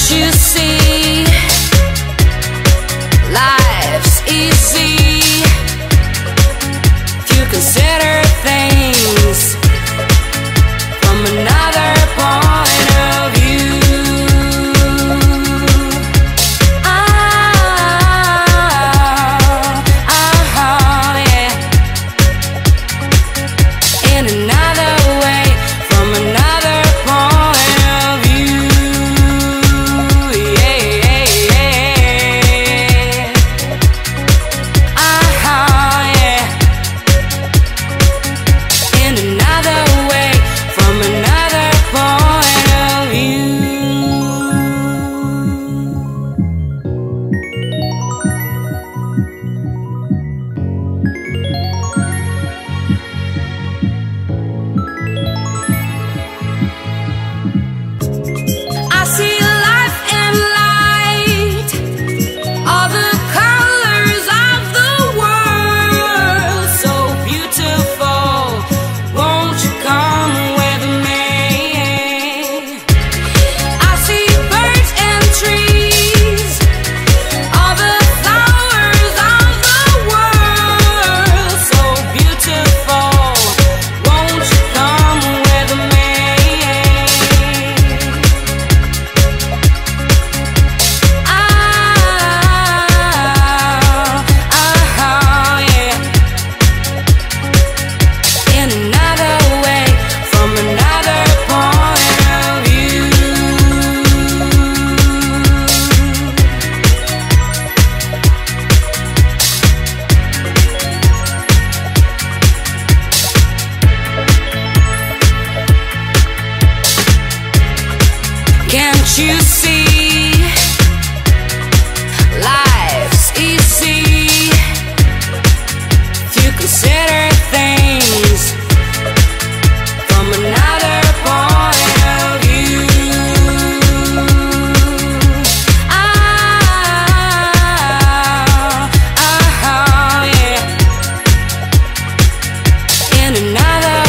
you see? Life's easy if you consider things from another point of view. Yeah. In another way, from another point of view. In another way, from another point of view. I see life and light, all the colors of the world, so beautiful. Won't you come with me? I see birds and trees, all the flowers of the world, so beautiful. Won't you come with me? Yeah. In another way, from another point of view. Can't you see? Life's easy if you consider things from another point of view. Yeah. In another